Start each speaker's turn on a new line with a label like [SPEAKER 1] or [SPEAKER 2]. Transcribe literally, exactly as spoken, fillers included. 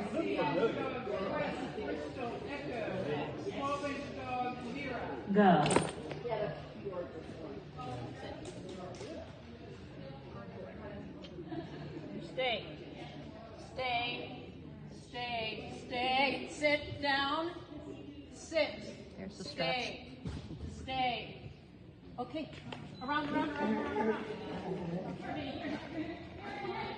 [SPEAKER 1] Go.
[SPEAKER 2] Stay. Stay. Stay. Stay. Sit down. Sit.
[SPEAKER 3] There's the stretch.
[SPEAKER 2] Stay. Stay. Okay. Around, around, around, around, around.